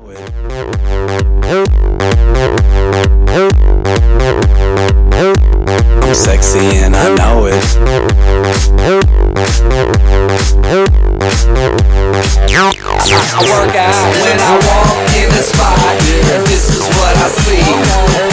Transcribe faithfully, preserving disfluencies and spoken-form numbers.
I'm sexy and I know it. I work out when I walk in the spot. This is what I see.